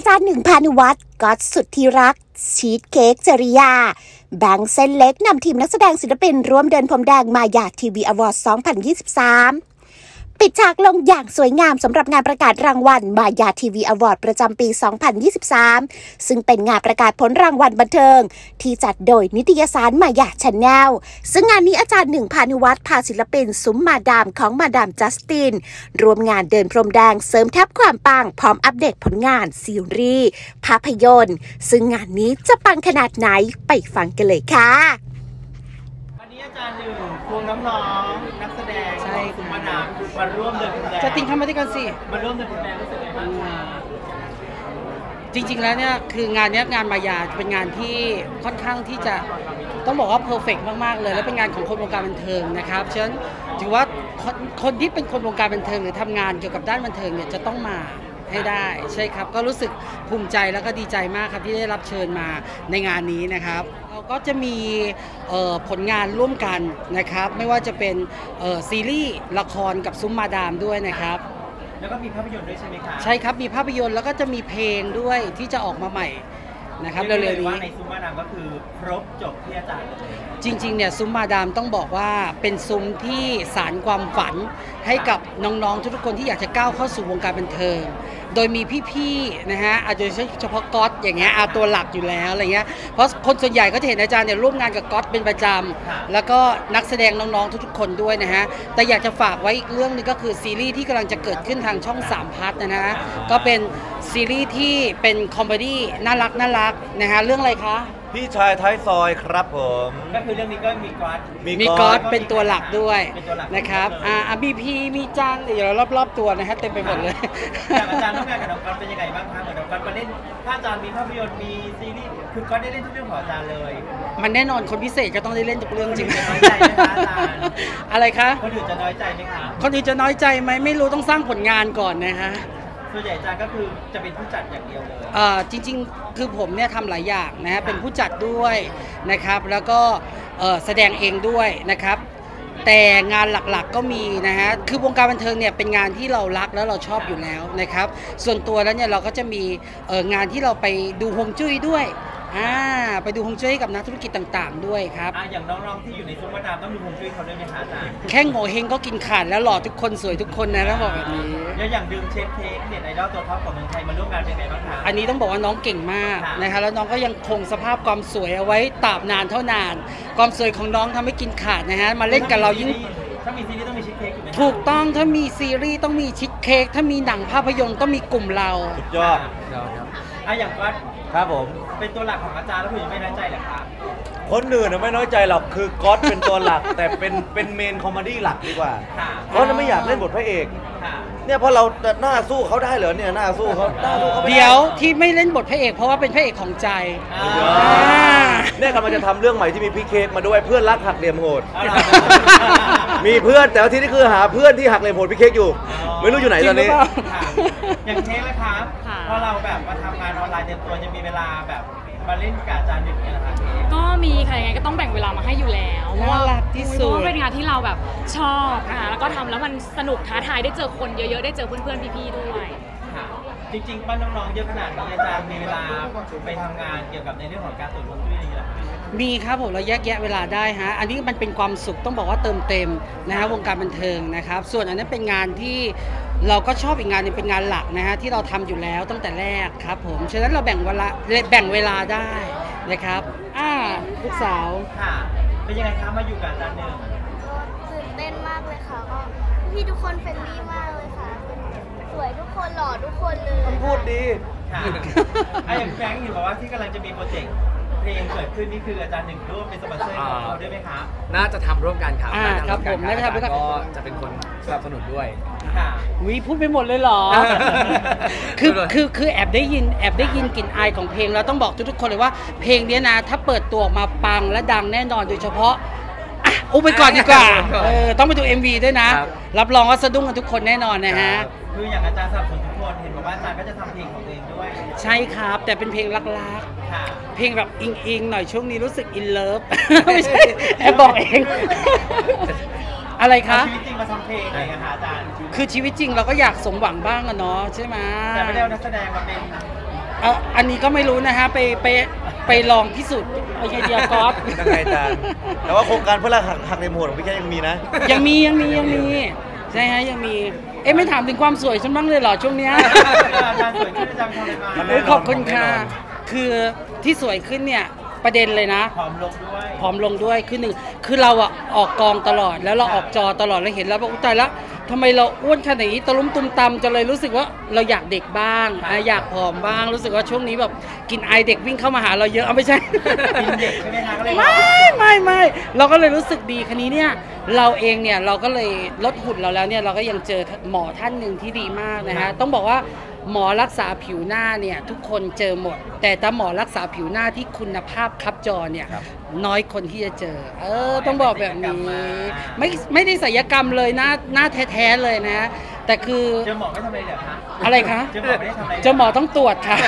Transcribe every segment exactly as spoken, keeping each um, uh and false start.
จารย์หนึ่งพานุวัฒน์ก๊อตสุดที่รักชีสเค้กจริยาแบงค์เส้นเล็กนำทีมนักแสดงศิลปินร่วมเดินพรมแดงมายาทีวีอวอร์ด สองพันยี่สิบสามปิดฉากลงอย่างสวยงามสำหรับงานประกาศรางวัลมายาทีวีอวอร์ดประจำปี สองพันยี่สิบสาม ซึ่งเป็นงานประกาศผลรางวัลบันเทิงที่จัดโดยนิตยสารมายาชาแนลซึ่งงานนี้อาจารย์หนึ่งพานุวัฒน์พาศิลปินซุ้มมาดามของมาดามจัสตินรวมงานเดินพรมแดงเสริมทับความปังพร้อมอัปเดตผลงานซีรีส์ภาพยนตร์ซึ่งงานนี้จะปังขนาดไหนไปฟังกันเลยค่ะอาจารย์หนึ่งควงน้องๆนักแสดงใช่คุณมาดามมาร่วมเดินพรมแดงจะติงเข้ามาด้วยกันสิมาร่วมเดินพรมแดงรู้สึกไงบ้างจริงๆแล้วเนี่ยคืองานนี้งานมายาเป็นงานที่ค่อนข้างที่จะต้องบอกว่าเพอร์เฟกต์มากๆเลยและเป็นงานของคนวงการบันเทิงนะครับฉะนั้นถือว่าคนที่เป็นคนวงการบันเทิงหรือทำงานเกี่ยวกับด้านบันเทิงเนี่ยจะต้องมาให้ได้ใช่ครับก็รู้สึกภูมิใจแล้วก็ดีใจมากครับที่ได้รับเชิญมาในงานนี้นะครับเราก็จะมีผลงานร่วมกันนะครับไม่ว่าจะเป็นซีรีส์ละครกับซุ้มมาดามด้วยนะครับแล้วก็มีภาพยนตร์ด้วยใช่ไหมคะใช่ครับมีภาพยนตร์แล้วก็จะมีเพลงด้วยที่จะออกมาใหม่นะครับเร็วๆนี้ในซุ้มมาดามก็คือครบจบที่อาจารย์จริงๆเนี่ยซุ้มมาดามต้องบอกว่าเป็นซุ้มที่สานความฝันให้กับน้องๆทุกๆคนที่อยากจะก้าวเข้าสู่วงการบันเทิงโดยมีพี่ๆนะฮะอาจจะเฉพาะก๊อตอย่างเงี้ยเอาตัวหลักอยู่แล้วอะไรเงี้ยเพราะคนส่วนใหญ่ก็จะเห็นอาจารย์เนี่ยร่วมงานกับก๊อตเป็นประจำแล้วก็นักแสดงน้องๆทุกๆคนด้วยนะฮะแต่อยากจะฝากไว้อีกเรื่องนึงก็คือซีรีส์ที่กำลังจะเกิดขึ้นทางช่องสามพัทนะฮะก็เป็นซีรีส์ที่เป็นคอมเมดี้น่ารักน่ารักนะฮะเรื่องอะไรคะพี่ชายท้ายซอยครับผมก็คือเรื่องนี้ก็มีก๊อตมีก๊อตเป็นตัวหลักด้วยนะครับอ่าบีพีมีจังเดี๋ยวรอบๆตัวนะฮะเต็มไปหมดเลยอาจารย์ต้องงานกับน้องก๊อตเป็นยังไงบ้างคะเหมือนน้องก๊อตมาเล่นถ้าอาจารย์มีภาพยนตร์มีซีรีส์คือก๊อตได้เล่นทุกเรื่องของอาจารย์เลยมันแน่นอนคนพิเศษก็ต้องได้เล่นทุกเรื่องจริงน้อยใจไหมคะอาจารย์อะไรคะคนอื่นจะน้อยใจไหมคะคนอื่นจะน้อยใจไหมไม่รู้ต้องสร้างผลงานก่อนนะคะส่วนใหญ่อาจารย์ก็คือจะเป็นผู้จัดอย่างเดียวเลยอ่าจริงๆคือผมเนี่ยทำหลายอย่างนะฮะเป็นผู้จัดด้วยนะครับแล้วก็แสดงเองด้วยนะครับแต่งานหลักๆก็มีนะฮะคือวงการบันเทิงเนี่ยเป็นงานที่เรารักแล้วเราชอบอยู่แล้วนะครับส่วนตัวแล้วเนี่ยเราก็จะมีงานที่เราไปดูฮวงจุ้ยด้วยอ่าไปดูฮวงจุ้ยกับนักธุรกิจต่างๆด้วยครับอ่าอย่างน้องๆที่อยู่ในซุ้มมาดามต้องดูฮวงจุ้ยเขาด้วยไหมคะอาจารย์แค่โง่เฮงก็กินขาดแล้วหล่อทุกคนสวยทุกคนนะต้องบอกแบบนี้แล้วอย่างดึงเชฟเค้กเน็ตไอดอลตัวท็อปของเมืองไทยมาร่วมงานเป็นไงบ้างคะอันนี้ต้องบอกว่าน้องเก่งมากนะคะแล้วน้องก็ยังคงสภาพความสวยเอาไว้ตราบนานเท่านานความสวยของน้องทำให้กินขาดนะฮะมาเล่นกับเรายิ่งถ้ามีซีรีส์ต้องมีชีสเค้กถูกต้องถ้ามีซีรีส์ต้องมีชีสเค้กถ้ามีหนังภาพยนตร์ต้องมีกลุ่มเราสุดยอดอ่ะอย่างก็ครับผมเป็นตัวหลักของอาจารย์แล้วคุณยังไม่น้อยใจเหรอครับคนอื่นไม่น้อยใจหรอกคือก๊อตเป็นตัวหลักแต่เป็นเป็นเมนคอมเมดี้หลักดีกว่าก๊อตไม่อยากเล่นบทพระเอกเนี่ยเพราะเราหน้าสู้เขาได้เหรอเนี่ยหน้าสู้เขาหน้าสู้เขาเดี๋ยวที่ไม่เล่นบทพระเอกเพราะว่าเป็นพระเอกของใจเนี่ยกำลังจะทำเรื่องใหม่ที่มีพี่เค้กมาด้วยเพื่อนรักหักเหลี่ยมโหดมีเพื่อนแต่ว่าที่นี่คือหาเพื่อนที่หักเหลี่ยมโหดพี่เค้กอยู่ไม่รู้อยู่ไหนตอนนี้อย่างเค้กเลยครับพอเราแบบมาทำงานออนไลน์เต็มตัวจะมีเวลาแบบมาเล่นกับอาจารย์หนึ่งเนี่ยนะคะก็มีค่ะยังไงก็ต้องแบ่งเวลามาให้อยู่แล้วเพราะว่าเป็นงานที่เราแบบชอบค่ะแล้วก็ทำแล้วมันสนุกท้าทายได้เจอคนเยอะๆได้เจอเพื่อนๆพี่ๆด้วยจริงๆป้าน้องๆเยอะขนาดนี้อาจารย์มีเวลาไปทำงานเกี่ยวกับในเรื่องของการตรวจฮวงจุ้ยอะไรอย่างเงี้ยมีครับผมเราแยกแยะเวลาได้ฮะอันนี้มันเป็นความสุขต้องบอกว่าเติมเต็มนะฮะวงการบันเทิงนะครับส่วนอันนั้นเป็นงานที่เราก็ชอบอีกงานนึงเป็นงานหลักนะฮะที่เราทำอยู่แล้วตั้งแต่แรกครับผมฉะนั้นเราแบ่งเวลาแบ่งเวลาได้นะครับอ่าลูกสาวค่ะเป็นยังไงคะมาอยู่กับอาจารย์หนึ่งตื่นเต้นมากเลยค่ะก็พี่ทุกคนเฟรนลี่มากเลยค่ะสวยทุกคนหล่อทุกคนเลยพูดดีค่ะไอ้อย่างแฟงเห็นบอกว่าที่กำลังจะมีโปรเจกต์เพลงเกิดขึ้นนี่คืออาจารย์หนึ่งร่วมเป็นสปอนเซอร์ของเราด้วยไหมคะน่าจะทำร่วมกันครับครับผมน่าจะทำร่วมกันก็จะเป็นคนสนับสนุนด้วยวิพูดไปหมดเลยเหรอคือคือคือแอบได้ยินแอบได้ยินกลิ่นอายของเพลงแล้วต้องบอกทุกๆคนเลยว่าเพลงนี้นะถ้าเปิดตัวออกมาปังและดังแน่นอนโดยเฉพาะอ่ะอุ้มไปก่อนดีกว่าเออต้องไปดู เอ็ม วี ด้วยนะรับรองว่าสะดุ้งกันทุกคนแน่นอนนะฮะคืออย่างอาจารย์สนับสนุนทุกคนเห็นบอกว่าอาจารย์ก็จะทำเพลงของตัวเองด้วยใช่ครับแต่เป็นเพลงรักๆเพลงแบบอิงๆหน่อยช่วงนี้รู้สึกอินเลิฟไม่ใช่แอบบอกเองอะไรคะชีวิตจริงมาทำเพลงอะไรกันคะอาจารย์คือชีวิตจริงเราก็อยากสมหวังบ้างอะเนาะใช่ไหมแต่ไม่ได้เอานักแสดงมาเป็นเอออันนี้ก็ไม่รู้นะฮะไปไปไปลองพิสูจน์เอาไงเดียกอล์ฟยังไงอาจารย์แต่ว่าโครงการเพื่อหักหักในโหมดของพี่แค่ยังมีนะยังมียังมียังมีใช่ฮะยังมีเอ๊ะไม่ถามถึงความสวยฉันบ้างเลยเหรอช่วงเนี้ยอาจารย์สวยขึ้นอาจารย์ทำอะไรมาขอบคุณค่ะคือที่สวยขึ้นเนี่ยประเด็นเลยนะผอมลงด้วยผอมลงด้วยคือหนึ่งคือเราอะออกกองตลอดแล้วเราออกจอตลอดแล้วเห็นแล้วว่าอุ้ยตายละทำไมเราอ้วนขนาดนี้ตะลุ่มตุมตำจะเลยรู้สึกว่าเราอยากเด็กบ้างอยากผอมบ้างรู้สึกว่าช่วงนี้แบบกินไอเด็กวิ่งเข้ามาหาเราเยอะเอาไม่ใช่กินเด็กใช่ไหมคะก็เลยไม่ไม่ไม่เราก็เลยรู้สึกดีคันนี้เนี่ยเราเองเนี่ยเราก็เลยลดหุ่นเราแล้วเนี่ยเราก็ยังเจอหมอท่านหนึ่งที่ดีมากนะฮะต้องบอกว่าหมอรักษาผิวหน้าเนี่ยทุกคนเจอหมดแต่ถ้าหมอรักษาผิวหน้าที่คุณภาพคับจอเนี่ยน้อยคนที่จะเจอเออต้องบอกแบบนี้ไม่ไม่ได้ศัลยกรรมเลยหน้าหน้าแท้ๆเลยนะแต่คือเจอหมอไม่ทำอะไรเหรอคะอะไรคะเจอหมอไม่ได้ทำอะไรเจอหมอต้องตรวจค่ะ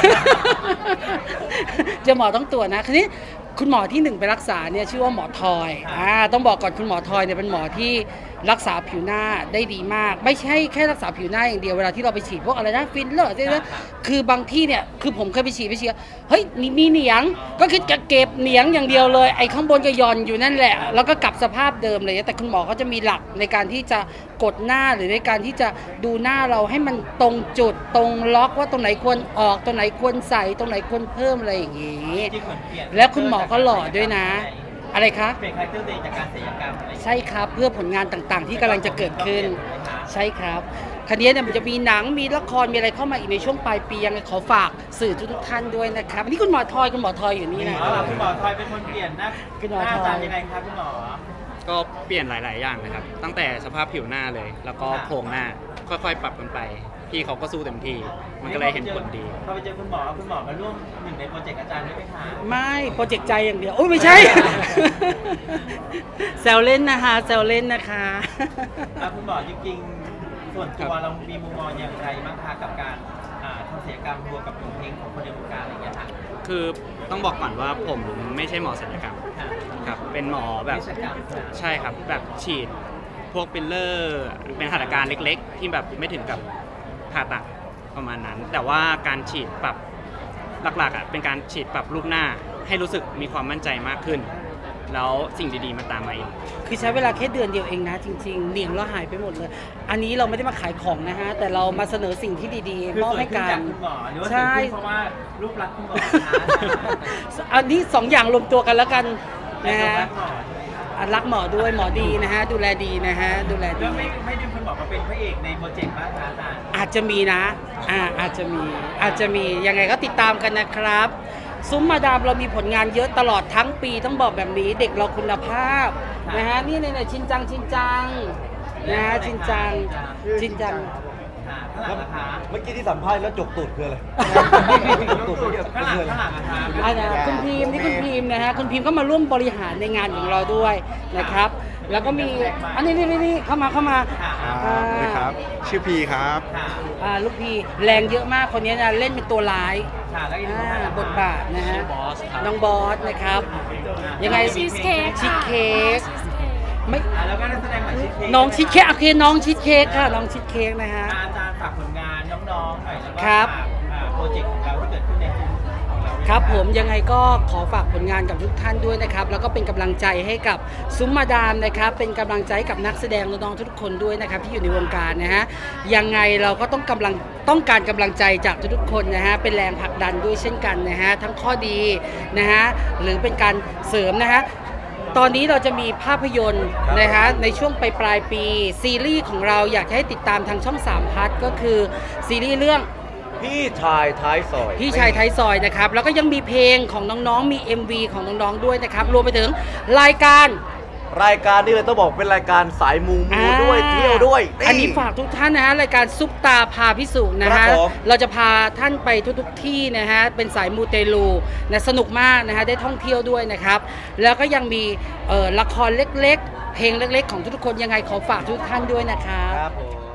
เจอหมอต้องตรวจนะทีนี้คุณหมอที่หนึ่งไปรักษาเนี่ยชื่อว่าหมอทอยอ่าต้องบอกก่อนคุณหมอทอยเนี่ยเป็นหมอที่รักษาผิวหน้าได้ดีมากไม่ใช่แค่รักษาผิวหน้าอย่างเดียวเวลาที่เราไปฉีดพวกอะไรนะฟิลเลอร์ใช่ไหมคือบางที่เนี่ยคือผมเคยไปฉีดไปฉีดเฮ้ยมีเหนียงก็คือจะเก็บเหนียงอย่างเดียวเลยไอ้ข้างบนก็ย่อนอยู่นั่นแหละแล้วก็กลับสภาพเดิมเลยแต่คุณหมอเขาจะมีหลักในการที่จะกดหน้าหรือในการที่จะดูหน้าเราให้มันตรงจุดตรงล็อกว่าตรงไหนควรออกตรงไหนควรใส่ตรงไหนควรเพิ่มอะไรอย่างงี้แล้วคุณหมอก็หล่อด้วยนะอะไรคะเปลี่ยนคาแรคเตอร์ตัวเองจากการศัลยกรรมใช่ครับเพื่อผลงานต่างๆที่กำลังจะเกิดขึ้นใช่ครับคันนี้เนี่ยมันจะมีหนังมีละครมีอะไรเข้ามาอีกในช่วงปลายปียังไงขอฝากสื่อทุกท่านด้วยนะครับนี่คุณหมอทอยคุณหมอทอยอยู่นี่นะคุณหมอทอยเป็นคนเปลี่ยนหน้าหน้าตายังไงครับคุณหมอก็เปลี่ยนหลายๆอย่างนะครับตั้งแต่สภาพผิวหน้าเลยแล้วก็โครงหน้าค่อยๆปรับกันไปพี่เขาก็สู้เต็มที่มันก็เลยเห็นผลดีพอไปเจอคุณหมอคุณหมอมาร่วมหนึ่งในโปรเจกต์อาจารย์ได้ไหมคะไม่โปรเจกต์ใจอย่างเดียวโอ้ยไม่ใช่แซวเล่นนะคะแซวเล่นนะคะคุณหมอจริงๆส่วนตัวเรามีมุมมองอย่างไรบ้างคะกับการทำศัลยกรรมบวกกับผลเพลงของคนในวงการอะไรอย่างเงี้ยค่ะคือต้องบอกก่อนว่าผมไม่ใช่หมอศัลยกรรมครับเป็นหมอแบบใช่ครับแบบฉีดพวกฟิลเลอร์เป็นหัตถการเล็กๆที่แบบไม่ถึงกับผ่าตัดประมาณนั้นแต่ว่าการฉีดปรับหลักๆอ่ะเป็นการฉีดปรับรูปหน้าให้รู้สึกมีความมั่นใจมากขึ้นแล้วสิ่งดีๆมันตามมาเองคือใช้เวลาแค่เดือนเดียวเองนะจริงๆเหนียงเราหายไปหมดเลยอันนี้เราไม่ได้มาขายของนะฮะแต่เรามาเสนอสิ่งที่ดีๆมอบให้กันใช่เพราะว่ารูปลักษณ์คุณหมออันนี้สองอย่างรวมตัวกันแล้วกันนะฮะรักหมอด้วยหมอดีนะฮะดูแลดีนะฮะดูแลดีไม่ไม่ดึงคุณหมอมาเป็นพระเอกในโปรเจกต์บ้างคะอาจารย์อาจจะมีนะอ่าอาจจะมีอาจจะมียังไงก็ติดตามกันนะครับซุ้มมาดามเรามีผลงานเยอะตลอดทั้งปีต้องบอกแบบนี้เด็กเราคุณภาพนะฮะนี่ในชินจังชินจังนะฮะชินจังชินจังเมื่อกี้ที่สัมภาษณ์แล้วจกตูดคืออะไรข้างหลังข้างหลังนะคะคุณพิมนี่คุณพิมนะฮะคุณพิมก็มาร่วมบริหารในงานของเราด้วยนะครับแล้วก็มีอันนี้นี่นี่เข้ามาเข้ามาครับชื่อพีครับลูกพีแรงเยอะมากคนนี้นะเล่นเป็นตัวร้ายบทบาทนะฮะน้องบอสนะครับยังไงชีสเค้กชีสเค้กไม่แล้วก็นักแสดงใหม่ชีสเค้กน้องชีสเค้กโอเคน้องชีสเค้กค่ะน้องชีสเค้กนะฮะอาจารย์ฝากผลงานน้องๆหน่อยแล้วก็โปรเจกต์ของเราที่เกิดขึ้นในครับผมยังไงก็ขอฝากผลงานกับทุกท่านด้วยนะครับแล้วก็เป็นกำลังใจให้กับซุ้มมาดามนะครับเป็นกำลังใจกับนักแสดงน้องๆทุกคนด้วยนะครับที่อยู่ในวงการนะฮะยังไงเราก็ต้องกำลังต้องการกำลังใจจากทุกๆคนนะฮะเป็นแรงผลักดันด้วยเช่นกันนะฮะทั้งข้อดีนะฮะหรือเป็นการเสริมนะฮะตอนนี้เราจะมีภาพยนตร์นะคะในช่วงปลายปลายปีซีรีส์ของเราอยากให้ติดตามทางช่องสามพัทก็คือซีรีส์เรื่องพี่ชายท้ายซอยพี่ชายท้ายซอยนะครับแล้วก็ยังมีเพลงของน้องๆมี เอ็ม วี ของน้องๆด้วยนะครับรวมไปถึงรายการรายการนี้เลยต้องบอกเป็นรายการสายมูมูด้วยเที่ยวด้วยอันนี้ฝากทุกท่านนะฮะรายการซุปตาพาพิสูจน์นะฮะเราจะพาท่านไปทุกๆที่นะฮะเป็นสายมูเตลูนะสนุกมากนะฮะได้ท่องเที่ยวด้วยนะครับแล้วก็ยังมีละครเล็กๆเพลงเล็กๆของทุกๆคนยังไงขอฝากทุกท่านด้วยนะครับ